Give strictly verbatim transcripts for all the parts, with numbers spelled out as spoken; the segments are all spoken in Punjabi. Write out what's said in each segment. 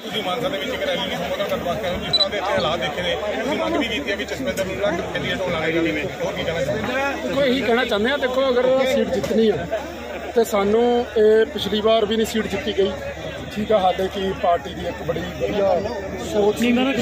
ਤੁਸੀਂ ਮਾਨਸਾ ਦੇ ਵਿੱਚ ਇੱਕ ਰੈਲੀ ਨੂੰ ਸੰਬੋਧਨ ਕਰਨ ਵਾਸਤੇ ਆਏ ਹੋ, ਜਿਸ ਤਰ੍ਹਾਂ ਦੇ ਇੱਥੇ ਹਾਲਾਤ ਦੇਖੇ ਨੇ, ਤੁਸੀਂ ਮੰਗ ਵੀ ਕੀਤੀ ਹੈ ਕਿ ਜਸਵਿੰਦਰ ਨੂੰ ਜਿਹੜਾ ਕੈਂਡੀਡੇਟ ਹੋਣ ਲੱਗੇ ਜਾਂਦੇ ਨੇ, ਹੋਰ ਕੀ ਕਹਿਣਾ ਚਾਹੁੰਦੇ ਹੋ? ਦੇਖੋ ਇਹੀ ਕਹਿਣਾ ਚਾਹੁੰਦੇ ਹਾਂ, ਦੇਖੋ ਅਗਰ ਸੀਟ ਜਿੱਤਣੀ ਆ ਤੇ ਸਾਨੂੰ ਇਹ ਪਿਛਲੀ ਵਾਰ ਵੀ ਨਹੀਂ ਸੀਟ ਜਿੱਤੀ ਗਈ, ठीक है, हालांकि कि पार्टी की एक बड़ी बढ़िया सोच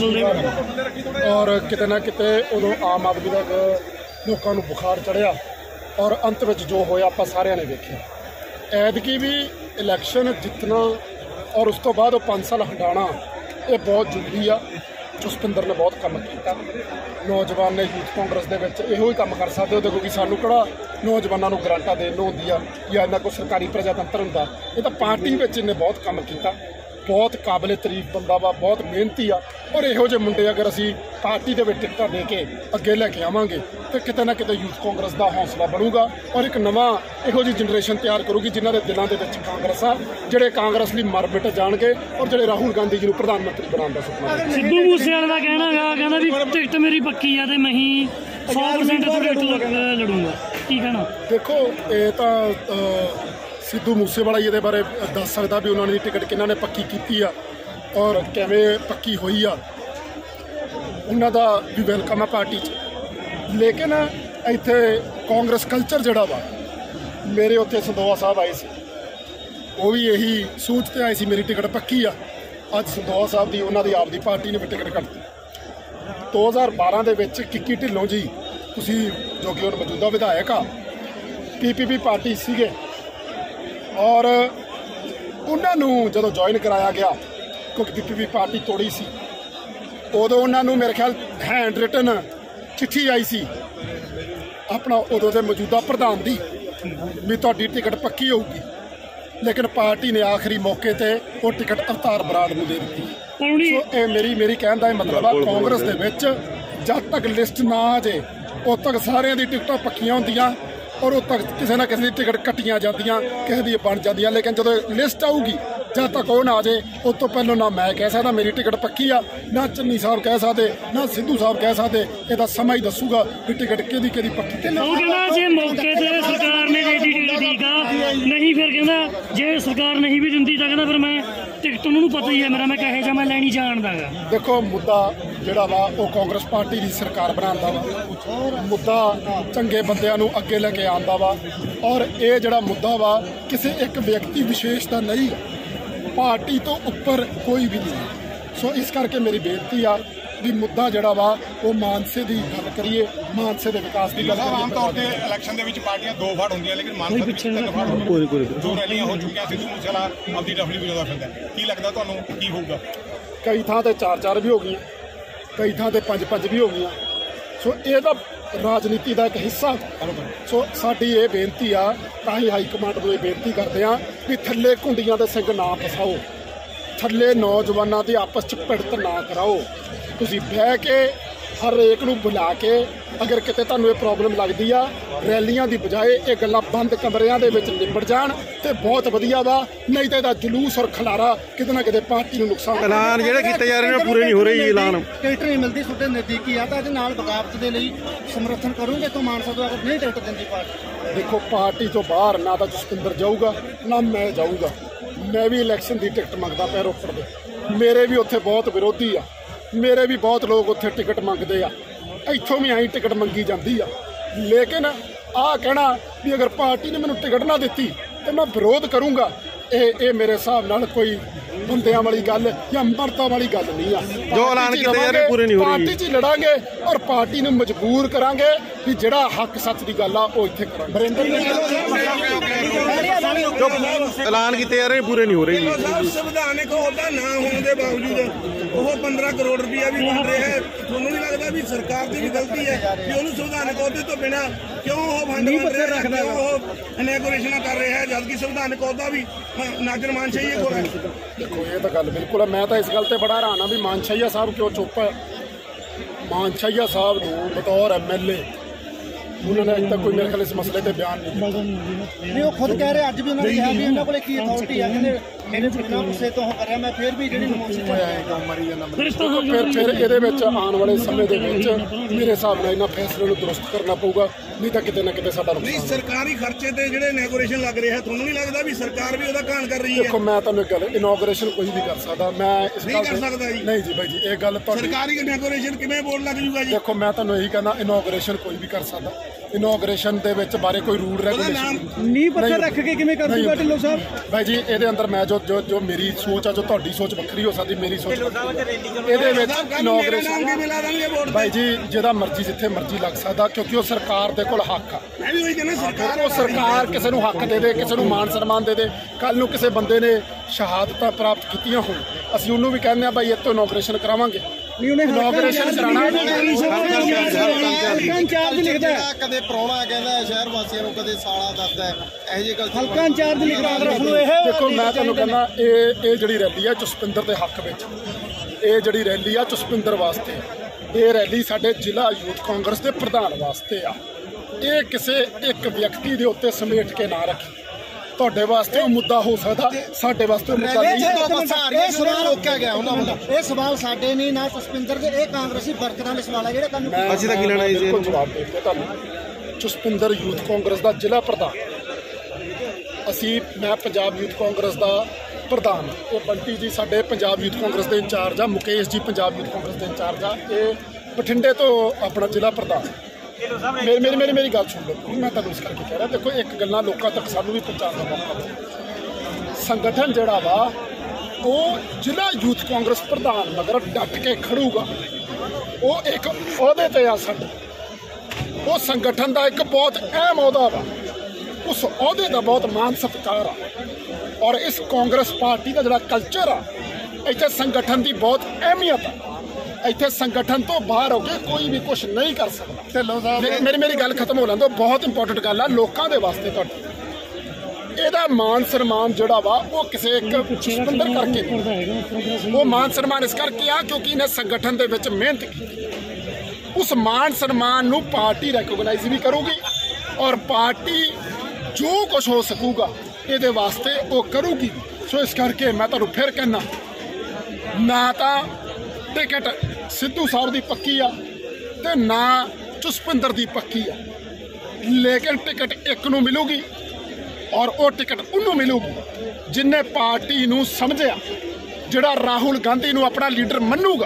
और किते ना किते उदों आम आदमी तक लोगों को बुखार चढ़िया और अंत में जो होया आप सारे ने देखा। ऐदकी भी इलैक्शन जितना और उस तो बाद पाँच साल हटाना ये बहुत जरूरी आ। जसपिंदर ने बहुत काम किया, नौजवान ने यूथ कांग्रेस के यो ही काम कर सकते हो। देखो कि सानू कड़ा नौजवानों को ग्रांटा देने होंगी या इन्ना कोई सरकारी प्रजातंत्र होंगे, ये तो पार्टी में इन्हें बहुत काम किया, बहुत काबिले तारीफ बंदा वा, बहुत मेहनती आ। और इहो जे मुंडे अगर असी पार्टी के टिकटा दे के अगे लैके आवांगे तो किते ना किते यूथ कांग्रेस का हौसला बनूगा और एक नवा इहो जी जनरेशन तैयार करूगी जिन्होंने दिलों के कांग्रेस आ, जिहड़े कांग्रेस लिए मर मिट जाणगे और जिहड़े राहुल गांधी जी को प्रधानमंत्री बनाने का सुपना। सिद्धू मूसेवाले का कहना है कहना भी टिकट मेरी पक्की है, मैं ही सौ परसेंट टिकट लड़ूंगा, की कहना? देखो ये तो सिद्धू मूसेवाला ये बारे दस सकता भी उन्होंने टिकट किन्हों ने पक्की की और किवें पक्की हुई आ, उन्होंने भी वेलकम है पार्टी च। लेकिन इत्थे कांग्रेस कल्चर जोड़ा वा, मेरे उत्थे संधोआ साहब आए सी, वो भी यही सोचते आए सी मेरी टिकट पक्की आ। अज संधोआ साहब की उन्होंने आपकी पार्टी ने भी टिकट कटती। दो हज़ार बारह के किक्की ढिल्लों जी तुसी जो कि मौजूदा विधायक आ पी पी पी पार्टी सीगे और उन्होंने जो ज्वाइन कराया गया क्योंकि पी पी पी पार्टी तोड़ी सी, उदों उन्होंने मेरे ख्याल हैंड रिटन चिट्ठी आई सी अपना उदों के मौजूदा प्रधान की भी तुहाडी टिकट पक्की होगी, लेकिन पार्टी ने आखिरी मौके पर वो टिकट अवतार बराड़ को दे दी। सो ये मेरी मेरी कहने का मतलब है कांग्रेस दे विच जब तक लिस्ट ना आ जाए उद तक सारिਆਂ दी टिकटां पक्कियां होंदियां और उद तक किसी ना किसी टिकट कट्टियां जांदियां, किसी दी बन जांदियां। लेकिन जो लिस्ट आऊगी जब तक वो ना आ जाए उस तो पहलों ना मैं कह सकता मेरी टिकट पक्की आ, ना चन्नी साहब कह सकते, ना सिद्धू साहब कह सकते। यह समा ही दसूगा भी टिकट कि कि पक्की। मौके ते सरकार ने दे दी टिकट ठीक आ, नहीं फिर कहना जे सरकार नहीं भी दिंदी तो कहना फिर मैं टिकट उन्होंने पता ही है मेरा, मैं कहे जा मैं लैनी जानदा गा। देखो मुद्दा जिहड़ा वा वो कांग्रेस पार्टी की सरकार बनांदा वा, मुद्दा चंगे बंदियां नूं अगे लेके आंदा वा और ये जिहड़ा मुद्दा वा किसी एक व्यक्ति विशेष का नहीं, पार्टी तो उपर कोई भी नहीं। सो इस करके मेरी बेनती आ भी मुद्दा जिहड़ा वा वो मानसे की गल करिए, मानसे के विकास की गल करिए। आम तौर पर इलैक्शन के पार्टियां दो फाड़ होंदियां, लेकिन मानसा के तीन फाड़ होंदियां, दो रैलियां हो चुकियां, सिद्धू मूसेवाला अपनी डफली वजादा फिरदा, की लगदा तुहानूं की होऊगा? कई थां ते चार चार भी हो गई, कई थां ते पंज पंज भी हो गई। सो ये तो राजनीति का एक हिस्सा। सो साडी ये बेनती आ, तां ही हाईकमांड को ये बेनती करते हैं भी थल्ले घुंडियां दे सिंह ना फसाओ, थल्ले नौजवानों की आपस च भिड़त ना कराओ। तुसीं बह के हर एक नूं बुला के अगर किते तुहानूं ये प्रॉब्लम लगदी आ, रैलियां की बजाय ये गल्लां बंद कमरियां दे विच निबड़ जाण ते बहुत वधिया वा, नहीं तो इहदा जुलूस और खलारा किते ना किते पार्टी नूं नुकसान। ऐलान जिहड़े कीते जा रहे ने पूरे नहीं हो रहे। ऐलान टिकट नहीं मिलती, तुहाडे नज़दीकी आ तां नाल बगावत दे लई समर्थन करूंगे तो मानसा तो अगर नहीं टिकट दिंदी पार्टी। देखो पार्टी तो बाहर ना तो जसपिंदर जाऊगा ना मैं जाऊँगा, मैं भी इलैक्शन की टिकट मंगदा पिया रोपड़ दे, मेरे भी उत्थे बहुत विरोधी आ, मेरे भी बहुत लोग उत्थे टिकट मंगते आ, इत्थों भी आई टिकट मंगी जाती आ। लेकिन आ कहना भी अगर पार्टी ने मैनूं टिकट ना दी तो मैं विरोध करूँगा, ये ये मेरे हिसाब नाल कोई बंदियां वाली गल या मर्दां वाली गल नहीं आ। जो ऐलान कीते जा रहे पूरे नहीं हो रहे, पार्टी च लड़ांगे और पार्टी नूं मजबूर करांगे भी जिहड़ा हक सच की गल आ वो इत्थे करांगे। जो ऐलान किए जा रहे पूरे नहीं हो रहे। संविधानिक अहुदा ना होने के बावजूद वो पंद्रह करोड़ रुपया भी बन रहे हैं, थोनों नहीं लगता भी सरकार की भी गलती है कि उन्होंने संविधानिक अहुदे तो बिना क्यों वो फंड बन रहे हैं, क्यों वो इनैगोरेशन कर रहे हैं जबकि संविधानिक अहुदा भी नाजर मानशाही को है। देखो ये तो गल बिल्कुल है, मैं तो इस गल से बड़ा हैरान हाँ भी मानशाहिया साहब क्यों चुप है। मानशाहिया साहब को बतौर एम एल ए उन्होंने अज तक कोई मेरे ख्याल इस मसले पर बयान नहीं नहीं, वो खुद कह रहे अज भी उन्होंने कहा भी उन्होंने कोल की अथॉरिटी है, कहते ਮੇਰੇ ਬਿਨਾਂ ਗੁੱਸੇ ਤੋਂ ਉਹ ਕਰਿਆ ਮੈਂ ਫਿਰ ਵੀ ਜਿਹੜੀ ਨਮੋਸ਼ੀ ਫਿਰ ਤਾਂ ਫਿਰ ਫਿਰ ਇਹਦੇ ਵਿੱਚ ਆਉਣ ਵਾਲੇ ਸਮੇਂ ਦੇ ਵਿੱਚ ਮੇਰੇ ਹਿਸਾਬ ਨਾਲ ਇਹਨਾਂ ਫੈਸਲੇ ਨੂੰ ਦਰੁਸਤ ਕਰਨਾ ਪਊਗਾ, ਨਹੀਂ ਤਾਂ ਕਿਤੇ ਨਾ ਕਿਤੇ ਸਾਡਾ ਨਹੀਂ ਨੁਕਸਾਨ। ਸਰਕਾਰੀ ਖਰਚੇ ਤੇ ਜਿਹੜੇ ਇਨੋਗ੍ਰੇਸ਼ਨ ਲੱਗ ਰਿਹਾ ਤੁਹਾਨੂੰ ਨਹੀਂ ਲੱਗਦਾ ਵੀ ਸਰਕਾਰ ਵੀ ਉਹਦਾ ਘਾਣ ਕਰ ਰਹੀ ਹੈ? ਦੇਖੋ ਮੈਂ ਤੁਹਾਨੂੰ ਇੱਕ ਗੱਲ, ਇਨੋਗ੍ਰੇਸ਼ਨ ਕੋਈ ਵੀ ਕਰ ਸਕਦਾ, ਮੈਂ ਇਸ ਨਹੀਂ ਗੱਲ ਕਰ ਤੇ- ਸਕਦਾ ਜੀ। ਨਹੀਂ ਜੀ ਬਾਈ ਜੀ, ਇਹ ਗੱਲ ਤੁਹਾਡੀ ਸਰਕਾਰੀ ਇਨੋਗ੍ਰੇਸ਼ਨ ਕਿਵੇਂ ਬੋਰਡ ਲੱਗ ਜੂਗਾ ਜੀ? ਦੇਖੋ ਮੈਂ ਤੁਹਾਨੂੰ ਇਹੀ ਕਹਿੰਦਾ, ਇਨੋਗ੍ਰੇਸ਼ਨ ਕੋਈ ਵੀ ਕਰ ਸਕਦਾ। ਇਨੋਗ੍ਰੇਸ਼ਨ ਦੇ ਵਿੱਚ ਬਾਰੇ ਕੋਈ ਰੂਲ ਉਹਦਾ ਰੈਗੂਲੇਸ਼ਨ ਨਾਮ ਨੀਂਹ ਪੱਥਰ ਰੱਖ ਕੇ ਕਿਵੇਂ ਕਰ ਦੂਗਾ ਢਿੱਲੋਂ ਸਾਹਿਬ? ਭਾਈ ਜੀ ਇਹਦੇ ਅੰਦਰ ਮੈਂ ਜੋ ਜੋ ਜੋ ਮੇਰੀ ਸੋਚ ਆ, ਜੋ ਤੁਹਾਡੀ ਸੋਚ ਵੱਖਰੀ ਹੋ ਸਕਦੀ, ਮੇਰੀ ਸੋਚ ਵੱਖਰੀ। ਇਹਦੇ ਵਿੱਚ ਨਾਮ ਇਨੋਗ੍ਰੇਸ਼ਨ ਕਿਵੇਂ ਲਾ ਦਾਂਗੇ ਬੋਰਡ ਭਾਈ ਜੀ ਜਿਹਦਾ ਮਰਜ਼ੀ ਜਿੱਥੇ ਮਰਜ਼ੀ ਲੱਗ ਸਕਦਾ, ਕਿਉਂਕਿ ਉਹ ਸਰਕਾਰ ਦੇ ਕੋਲ ਹੱਕ ਆ। ਮੈਂ ਵੀ ਉਹੀ ਕਹਿੰਦਾ ਸਰਕਾਰ ਉਹ ਸਰਕਾਰ ਕਿਸੇ ਨੂੰ ਹੱਕ ਦੇ ਦੇ, ਕਿਸੇ ਨੂੰ ਮਾਨ ਸਨਮਾਨ ਦੇ ਦੇ। ਕੱਲ ਨੂੰ ਕਿਸੇ ਬੰਦੇ ਨੇ ਸ਼ਹਾਦਤਾਂ ਪ੍ਰਾਪਤ ਕੀਤੀਆਂ ਹੋਣ, ਅਸੀਂ ਉਹਨੂੰ ਵੀ ਕਹਿੰਦੇ ਆ ਭਾਈ ਇੱਥੋਂ ਇਨੋਗ੍ਰੇਸ਼ਨ ਕਰਾਵਾਂਗੇ। ਇਨੋਗ੍ਰੇਸ਼ਨ ਕਰਾਣਾ ਹਲਕਾ ਇੰਚਾਰਜ ਲਿਖਦਾ ਹੈ, ਕਦੇ ਪ੍ਰਾਹੁਣਾ ਕਹਿੰਦਾ ਸ਼ਹਿਰ ਵਾਸੀਆਂ ਨੂੰ, ਕਦੇ ਸਾਲਾ ਦੱਸਦਾ ਹੈ, ਇਹੋ ਜਿਹੀ ਗੱਲ ਹਲਕਾ ਇੰਚਾਰਜ ਲਿਖਦਾ ਕਾਂਗਰਸ ਨੂੰ ਇਹ ਦੇਖੋ ਮੈਂ ਤੁਹਾਨੂੰ ਕਹਿੰਦਾ, ਇਹ ਇਹ ਜਿਹੜੀ ਰੈਲੀ ਆ ਜਸਪਿੰਦਰ ਦੇ ਹੱਕ ਵਿੱਚ, ਇਹ ਜਿਹੜੀ ਰੈਲੀ ਆ ਜਸਪਿੰਦਰ ਵਾਸਤੇ, ਇਹ ਰੈਲੀ ਸਾਡੇ ਜ਼ਿਲ੍ਹਾ ਯੂਥ ਕਾਂਗਰਸ ਦੇ ਪ੍ਰਧਾਨ ਵਾਸਤੇ ਆ। ਇਹ ਕਿਸੇ ਇੱਕ ਵਿਅਕਤੀ ਦੇ ਉੱਤੇ ਸਮੇਟ ਕੇ ਨਾ ਰੱਖੀ। ਤੁਹਾਡੇ ਵਾਸਤੇ ਉਹ ਮੁੱਦਾ ਹੋ ਸਕਦਾ, ਸਾਡੇ ਵਾਸਤੇ ਉਹ ਮੁੱਦਾ ਨਹੀਂ। ਇਹ ਸਵਾਲ ਰੋਕਿਆ ਗਿਆ ਉਹਨਾਂ ਵੱਲੋਂ। ਇਹ ਸਵਾਲ ਸਾਡੇ ਨਹੀਂ, ਨਾ ਜਸਪਿੰਦਰ ਦੇ, ਇਹ ਕਾਂਗਰਸੀ ਵਰਕਰਾਂ ਦੇ ਸਵਾਲ ਆ ਜਿਹੜੇ ਕੱਲ ਨੂੰ ਅਸੀਂ ਤਾਂ ਕੀ ਲੈਣਾ ਇਸ ਦੇ? ਬਿਲਕੁਲ ਜਵਾਬ ਦੇ ਦਿੱਤੇ ਤੁਹਾਨੂੰ। ਜਸਪਿੰਦਰ ਯੂਥ ਕਾਂਗਰਸ ਦਾ ਜ਼ਿਲ੍ਹਾ ਪ੍ਰਧਾਨ, ਅਸੀਂ ਮੈਂ ਪੰਜਾਬ ਯੂਥ ਕਾਂਗਰਸ ਦਾ ਪ੍ਰਧਾਨ, ਇਹ ਬੰਟੀ ਜੀ ਸਾਡੇ ਪੰਜਾਬ ਯੂਥ ਕਾਂਗਰਸ ਦੇ ਇੰਚਾਰਜ ਆ, ਮੁਕੇਸ਼ ਜੀ ਪੰਜਾਬ ਯੂਥ ਕਾਂਗਰਸ ਦੇ ਇੰਚਾਰਜ ਆ, ਇਹ ਬਠਿੰਡੇ ਤੋਂ ਆਪਣਾ ਜ਼ਿਲ੍ਹਾ ਪ੍ਰਧਾਨ। ਮੇਰੀ ਮੇਰੀ ਮੇਰੀ ਮੇਰੀ ਗੱਲ ਸੁਣ ਲਓ, ਮੈਂ ਤੁਹਾਨੂੰ ਇਸ ਕਰਕੇ ਕਹਿ ਰਿਹਾ, ਦੇਖੋ ਇੱਕ ਗੱਲਾਂ ਲੋਕਾਂ ਤੱਕ ਸਾਨੂੰ ਵੀ ਪਹੁੰਚਾਉਣ ਦਾ ਮੌਕਾ ਦਿਓ। ਸੰਗਠਨ ਜਿਹੜਾ ਵਾ ਉਹ ਜ਼ਿਲ੍ਹਾ ਯੂਥ ਕਾਂਗਰਸ ਪ੍ਰਧਾਨ ਮਗਰ ਡਟ ਕੇ ਖੜੂਗਾ। ਉਹ ਇੱਕ ਅਹੁਦੇ ਤੇ ਆ ਸਾਡੇ, ਉਹ ਸੰਗਠਨ ਦਾ ਇੱਕ ਬਹੁਤ ਅਹਿਮ ਅਹੁਦਾ ਵਾ, ਉਸ ਅਹੁਦੇ ਦਾ ਬਹੁਤ ਮਾਣ ਸਤਿਕਾਰ ਆ। ਔਰ ਇਸ ਕਾਂਗਰਸ ਪਾਰਟੀ ਦਾ ਜਿਹੜਾ ਕਲਚਰ ਆ, ਇੱਥੇ ਸੰਗਠਨ ਦੀ ਬਹੁਤ ਅਹਿਮੀਅਤ ਆ। ਇੱਥੇ ਸੰਗਠਨ ਤੋਂ ਬਾਹਰ ਹੋ ਕੇ ਕੋਈ ਵੀ ਕੁਝ ਨਹੀਂ ਕਰ ਸਕਦਾ। ਢਿੱਲੋਂ ਸਾਹਿਬ ਮੇਰੀ ਮੇਰੀ ਗੱਲ ਖਤਮ ਹੋ ਲੈਣ ਦਿਓ, ਬਹੁਤ ਇੰਪੋਰਟੈਂਟ ਗੱਲ ਆ ਲੋਕਾਂ ਦੇ ਵਾਸਤੇ ਤੁਹਾਡੇ। ਇਹਦਾ ਮਾਨ ਸਨਮਾਨ ਜਿਹੜਾ ਵਾ ਉਹ ਕਿਸੇ ਇੱਕ ਜਸਪਿੰਦਰ ਕਰਕੇ ਨਹੀਂ। ਉਹ ਮਾਨ ਸਨਮਾਨ ਇਸ ਕਰਕੇ ਆ ਕਿਉਂਕਿ ਇਹਨੇ ਸੰਗਠਨ ਦੇ ਵਿੱਚ ਮਿਹਨਤ ਕੀਤੀ। ਉਸ ਮਾਨ ਸਨਮਾਨ ਨੂੰ ਪਾਰਟੀ ਰੈਕੋਗਨਾਈਜ਼ ਵੀ ਕਰੂਗੀ ਔਰ ਪਾਰਟੀ ਜੋ ਕੁਝ ਹੋ ਸਕੂਗਾ ਇਹਦੇ ਵਾਸਤੇ ਉਹ ਕਰੂਗੀ। ਸੋ ਇਸ ਕਰਕੇ ਮੈਂ ਤੁਹਾਨੂੰ ਫਿਰ ਕਹਿਣਾ, ਨਾ ਤਾਂ ਟਿਕਟ ਸਿੱਧੂ ਸਾਹਿਬ ਦੀ ਪੱਕੀ ਆ ਤੇ ਨਾ ਜਸਪਿੰਦਰ ਦੀ ਪੱਕੀ ਆ, ਲੇਕਿਨ ਟਿਕਟ ਇੱਕ ਨੂੰ ਮਿਲੂਗੀ ਔਰ ਉਹ ਟਿਕਟ ਉਹਨੂੰ ਮਿਲੂਗੀ ਜਿਨਨੇ ਪਾਰਟੀ ਨੂੰ ਸਮਝਿਆ, ਜਿਹੜਾ ਰਾਹੁਲ ਗਾਂਧੀ ਨੂੰ ਆਪਣਾ ਲੀਡਰ ਮੰਨੂਗਾ,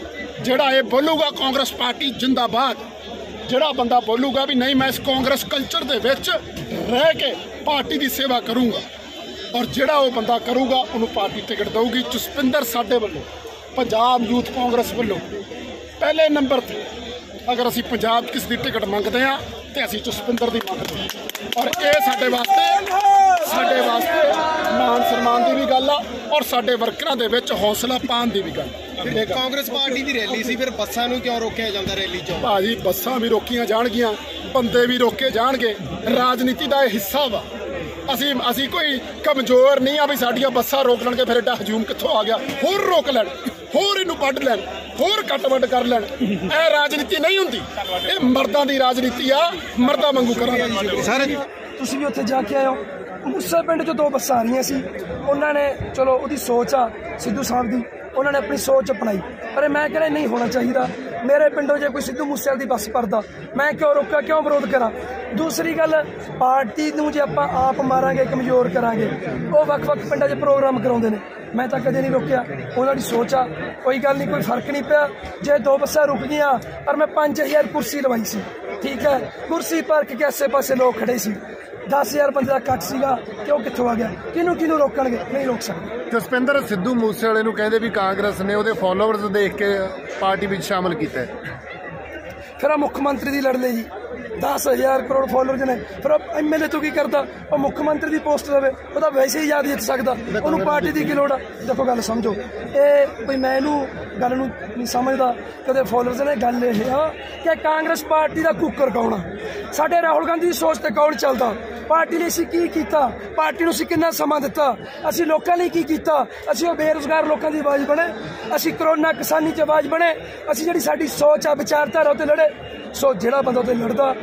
ਜਿਹੜਾ ਇਹ ਬੋਲੂਗਾ ਕਾਂਗਰਸ ਪਾਰਟੀ ਜਿੰਦਾਬਾਦ, ਜਿਹੜਾ ਬੰਦਾ ਬੋਲੂਗਾ ਵੀ ਨਹੀਂ ਮੈਂ ਇਸ ਕਾਂਗਰਸ ਕਲਚਰ ਦੇ ਵਿੱਚ ਰਹਿ ਕੇ ਪਾਰਟੀ ਦੀ ਸੇਵਾ ਕਰੂੰਗਾ, ਔਰ ਜਿਹੜਾ ਉਹ ਬੰਦਾ ਕਰੂਗਾ ਉਹਨੂੰ ਪਾਰਟੀ ਟਿਕਟ ਦੇਊਗੀ। ਜਸਪਿੰਦਰ ਸਾਡੇ ਵੱਲੋਂ, ਪੰਜਾਬ ਯੂਥ ਕਾਂਗਰਸ ਵੱਲੋਂ ਪਹਿਲੇ ਨੰਬਰ ਤੇ, ਅਗਰ ਅਸੀਂ ਪੰਜਾਬ ਕਿਸ ਦੀ ਟਿਕਟ ਮੰਗਦੇ ਆ ਤੇ ਅਸੀਂ ਜਸਪਿੰਦਰ ਦੀ ਮੰਗਦੇ ਹਾਂ। ਔਰ ਇਹ ਸਾਡੇ ਵਾਸਤੇ ਸਾਡੇ ਵਾਸਤੇ ਮਾਨ ਸਨਮਾਨ ਦੀ ਵੀ ਗੱਲ ਆ ਔਰ ਸਾਡੇ ਵਰਕਰਾਂ ਦੇ ਵਿੱਚ ਹੌਸਲਾ ਪਾਉਣ ਦੀ ਵੀ ਗੱਲ। ਕਾਂਗਰਸ ਪਾਰਟੀ ਦੀ ਰੈਲੀ ਸੀ, ਫਿਰ ਬੱਸਾਂ ਨੂੰ ਕਿਉਂ ਰੋਕਿਆ ਜਾਂਦਾ ਰੈਲੀ ਚੋਂ? ਭਾਜੀ ਬੱਸਾਂ ਵੀ ਰੋਕੀਆਂ ਜਾਣਗੀਆਂ, ਬੰਦੇ ਵੀ ਰੋਕੇ ਜਾਣਗੇ, ਰਾਜਨੀਤੀ ਦਾ ਇਹ ਹਿੱਸਾ ਵਾ। ਅਸੀਂ ਅਸੀਂ ਕੋਈ ਕਮਜ਼ੋਰ ਨਹੀਂ ਆ ਵੀ ਸਾਡੀਆਂ ਬੱਸਾਂ ਰੋਕ ਲੈਣਗੇ ਫਿਰ ਏਡਾ ਹਜੂਮ ਕਿੱਥੋਂ ਆ ਗਿਆ, ਹੋਰ ਰੋਕ ਲੈਣ, ਹੋਰ ਇਹਨੂੰ ਵੱਢ ਲੈਣ, ਹੋਰ ਕੱਟ ਵੱਢ ਕਰ ਲੈਣ। ਇਹ ਰਾਜਨੀਤੀ ਨਹੀਂ ਹੁੰਦੀ, ਇਹ ਮਰਦਾਂ ਦੀ ਰਾਜਨੀਤੀ ਆ, ਮਰਦਾਂ ਵਾਂਗੂ ਕਰਾਂਗੇ। ਸਾਰੇ ਤੁਸੀਂ ਵੀ ਉੱਥੇ ਜਾ ਕੇ ਆਏ ਹੋ। ਮੂਸੇ ਪਿੰਡ 'ਚੋਂ ਦੋ ਬੱਸਾਂ ਆ ਰਹੀਆਂ ਸੀ, ਉਹਨਾਂ ਨੇ ਚਲੋ ਉਹਦੀ ਸੋਚ ਆ ਸਿੱਧੂ ਸਾਹਿਬ ਦੀ, ਉਹਨਾਂ ਨੇ ਆਪਣੀ ਸੋਚ ਅਪਣਾਈ, ਪਰ ਮੈਂ ਕਹਿੰਦਾ ਨਹੀਂ ਹੋਣਾ ਚਾਹੀਦਾ। ਮੇਰੇ ਪਿੰਡੋਂ ਜੇ ਕੋਈ ਸਿੱਧੂ ਮੂਸੇਵਾਲੇ ਦੀ ਬੱਸ ਭਰਦਾ, ਮੈਂ ਕਿਉਂ ਰੋਕਾਂ, ਕਿਉਂ ਵਿਰੋਧ ਕਰਾਂ? ਦੂਸਰੀ ਗੱਲ, ਪਾਰਟੀ ਨੂੰ ਜੇ ਆਪਾਂ ਆਪ ਮਾਰਾਂਗੇ, ਕਮਜ਼ੋਰ ਕਰਾਂਗੇ, ਉਹ ਵੱਖ-ਵੱਖ ਪਿੰਡਾਂ 'ਚ ਪ੍ਰੋਗਰਾਮ ਕਰਾਉਂਦੇ ਨੇ, ਮੈਂ ਤਾਂ ਕਦੇ ਨਹੀਂ ਰੋਕਿਆ। ਉਹਨਾਂ ਦੀ ਸੋਚ ਆ, ਕੋਈ ਗੱਲ ਨਹੀਂ, ਕੋਈ ਫਰਕ ਨਹੀਂ ਪਿਆ। ਜੇ ਦੋ ਬੱਸਾਂ ਰੁਕ ਗਈਆਂ ਪਰ ਮੈਂ ਪੰਜ ਹਜ਼ਾਰ ਕੁਰਸੀ ਲਵਾਈ ਸੀ, ਠੀਕ ਹੈ, ਕੁਰਸੀ ਭਰ ਕੇ ਆਸੇ ਪਾਸੇ ਲੋਕ ਖੜੇ ਸੀ, ਦਸ ਹਜ਼ਾਰ ਬੰਦੇ ਦਾ ਕੱਟ ਸੀਗਾ, ਕਿਉਂ ਕਿੱਥੋਂ ਆ ਗਿਆ? ਕਿਹਨੂੰ ਕਿਹਨੂੰ ਰੋਕਣਗੇ? ਨਹੀਂ ਰੋਕ ਸਕਦੇ। ਜਸਪਿੰਦਰ ਸਿੱਧੂ ਮੂਸੇਵਾਲੇ ਨੂੰ ਕਹਿੰਦੇ ਵੀ ਕਾਂਗਰਸ ਨੇ ਉਹਦੇ ਫਾਲੋਅਰਸ ਦੇਖ ਕੇ ਪਾਰਟੀ ਵਿੱਚ ਸ਼ਾਮਲ ਕੀਤਾ ਹੈ। ਫਿਰ ਆ ਮੁੱਖ ਮੰਤਰੀ ਦੀ ਲੜ ਲਈ ਜੀ, ਦਸ ਹਜ਼ਾਰ ਕਰੋੜ ਫਾਲੋਅਰਸ ਨੇ, ਫਿਰ ਐਮ ਐਲ ਏ ਤੋਂ ਕੀ ਕਰਦਾ? ਉਹ ਮੁੱਖ ਮੰਤਰੀ ਦੀ ਪੋਸਟ ਦੇਵੇ, ਉਹ ਤਾਂ ਵੈਸੇ ਹੀ ਯਾਦ ਜਿੱਤ ਸਕਦਾ, ਉਹਨੂੰ ਪਾਰਟੀ ਦੀ ਕੀ ਲੋੜ ਆ? ਦੇਖੋ ਗੱਲ ਸਮਝੋ, ਇਹ ਕੋਈ ਮੈਂ ਇਹਨੂੰ ਗੱਲ ਨੂੰ ਨਹੀਂ ਸਮਝਦਾ ਕਿ ਉਹਦੇ ਫਾਲੋਅਰਸ ਨੇ। ਗੱਲ ਇਹ ਆ ਕਿ ਕਾਂਗਰਸ ਪਾਰਟੀ ਦਾ ਕੁੱਕਰ ਕੌਣ ਆ? ਸਾਡੇ ਰਾਹੁਲ ਗਾਂਧੀ ਦੀ ਸੋਚ ਤੇ ਕੌਣ ਚੱਲਦਾ? ਪਾਰਟੀ ਲਈ ਅਸੀਂ ਕੀ ਕੀਤਾ? ਪਾਰਟੀ ਨੂੰ ਅਸੀਂ ਕਿੰਨਾ ਸਮਾਂ ਦਿੱਤਾ? ਅਸੀਂ ਲੋਕਾਂ ਲਈ ਕੀ ਕੀਤਾ? ਅਸੀਂ ਉਹ ਬੇਰੁਜ਼ਗਾਰ ਲੋਕਾਂ ਦੀ ਆਵਾਜ਼ ਬਣੇ, ਅਸੀਂ ਕਰੋਨਾ ਕਿਸਾਨੀ 'ਚ ਆਵਾਜ਼ ਬਣੇ, ਅਸੀਂ ਜਿਹੜੀ ਸਾਡੀ ਸੋਚ ਆ ਵਿਚਾਰਧਾਰਾ ਉੱਤੇ ਲੜੇ। ਸੋ ਜਿਹੜਾ ਬੰਦਾ ਉੱਤੇ ਲੜਦਾ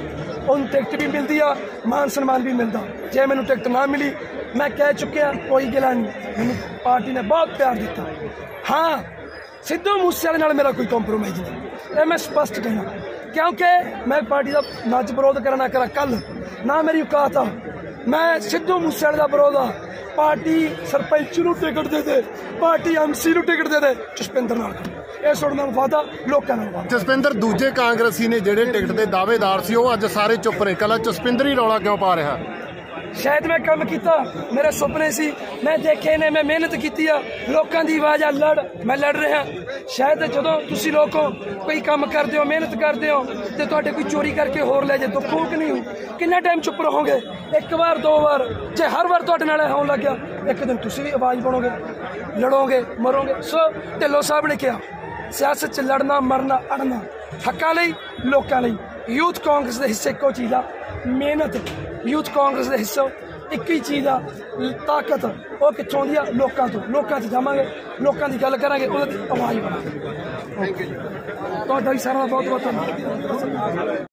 ਉਹਨੂੰ ਟਿਕਟ ਵੀ ਮਿਲਦੀ ਆ, ਮਾਨ ਸਨਮਾਨ ਵੀ ਮਿਲਦਾ। ਜੇ ਮੈਨੂੰ ਟਿਕਟ ਨਾ ਮਿਲੀ, ਮੈਂ ਕਹਿ ਚੁੱਕਿਆ, ਕੋਈ ਗਿਲਾ ਨਹੀਂ, ਮੈਨੂੰ ਪਾਰਟੀ ਨੇ ਬਹੁਤ ਪਿਆਰ ਦਿੱਤਾ। ਹਾਂ, ਸਿੱਧੂ ਮੂਸੇਵਾਲੇ ਨਾਲ ਮੇਰਾ ਕੋਈ ਕੰਪਰੋਮਾਈਜ਼ ਨਹੀਂ, ਇਹ ਮੈਂ ਸਪਸ਼ਟ ਕਹਿਣਾ, ਕਿਉਂਕਿ ਮੈਂ ਪਾਰਟੀ ਦਾ ਨਾ ਅੱਜ ਵਿਰੋਧ ਕਰਾਂ ਨਾ ਕਰਾਂ ਕੱਲ, ਨਾ ਮੇਰੀ ਔਕਾਤ ਆ। ਮੈਂ ਸਿੱਧੂ ਮੂਸੇਵਾਲੇ ਦਾ ਵਿਰੋਧ ਆ। ਪਾਰਟੀ ਸਰਪੰਚ ਨੂੰ ਟਿਕਟ ਦੇ ਦੇ, ਪਾਰਟੀ ਐਮਸੀ ਨੂੰ ਟਿਕਟ ਦੇ ਦੇ, ਜਸਪਿੰਦਰ ਨਾਲ ਇਹ ਸੁਣਨਾ ਵਾਦਾ ਲੋਕਾਂ ਨਾਲ ਵਾਦਾ। ਜਸਪਿੰਦਰ, ਦੂਜੇ ਕਾਂਗਰਸੀ ਨੇ ਜਿਹੜੇ ਟਿਕਟ ਦੇ ਦਾਅਵੇਦਾਰ ਸੀ ਉਹ ਅੱਜ ਸਾਰੇ ਚੁੱਪ ਨੇ, ਕੱਲਾ ਜਸਪਿੰਦਰ ਹੀ ਰੌਲਾ ਕਿਉਂ ਪਾ ਰਿਹਾ? ਸ਼ਾਇਦ ਮੈਂ ਕੰਮ ਕੀਤਾ, ਮੇਰੇ ਸੁਪਨੇ ਸੀ, ਮੈਂ ਦੇਖੇ ਨੇ, ਮੈਂ ਮਿਹਨਤ ਕੀਤੀ ਆ, ਲੋਕਾਂ ਦੀ ਆਵਾਜ਼ ਆ, ਲੜ ਮੈਂ ਲੜ ਰਿਹਾ। ਸ਼ਾਇਦ ਜਦੋਂ ਤੁਸੀਂ ਲੋਕੋ ਕੋਈ ਕੰਮ ਕਰਦੇ ਹੋ, ਮਿਹਨਤ ਕਰਦੇ ਹੋ, ਤੇ ਤੁਹਾਡੇ ਕੋਈ ਚੋਰੀ ਕਰਕੇ ਹੋਰ ਲੈ ਜੇ ਤਾਂ ਫੂਕ ਨਹੀਂ ਹੋ, ਕਿੰਨਾ ਟਾਈਮ ਚੁੱਪ ਰਹੋਗੇ? ਇੱਕ ਵਾਰ ਦੋ ਵਾਰ, ਜੇ ਹਰ ਵਾਰ ਤੁਹਾਡੇ ਨਾਲ ਹੋਣ ਲੱਗ ਗਿਆ, ਇੱਕ ਦਿਨ ਤੁਸੀਂ ਵੀ ਆਵਾਜ਼ ਬਣੋਗੇ, ਲੜੋਗੇ, ਮਰੋਗੇ। ਸੋ ਢਿੱਲੋਂ ਸਾਹਿਬ ਨੇ ਕਿਹਾ, ਸਿਆਸਤ 'ਚ ਲੜਨਾ, ਮਰਨਾ, ਅੜਨਾ, ਹੱਕਾਂ ਲਈ, ਲੋਕਾਂ ਲਈ। ਯੂਥ ਕਾਂਗਰਸ ਦੇ ਹਿੱਸੇ ਇੱਕੋ ਚੀਜ਼ ਆ, ਮਿਹਨਤ। ਯੂਥ ਕਾਂਗਰਸ ਦੇ ਹਿੱਸੇ ਇੱਕ ਹੀ ਚੀਜ਼ ਆ, ਤਾਕਤ। ਉਹ ਕਿੱਥੋਂ ਆਉਂਦੀ ਆ? ਲੋਕਾਂ ਤੋਂ। ਲੋਕਾਂ 'ਚ ਜਾਵਾਂਗੇ, ਲੋਕਾਂ ਦੀ ਗੱਲ ਕਰਾਂਗੇ, ਉਹਨਾਂ ਦੀ ਆਵਾਜ਼ ਬਣਾਵਾਂਗੇ। ਤੁਹਾਡਾ ਵੀ ਸਾਰਿਆਂ ਦਾ ਬਹੁਤ ਬਹੁਤ ਧੰਨਵਾਦ।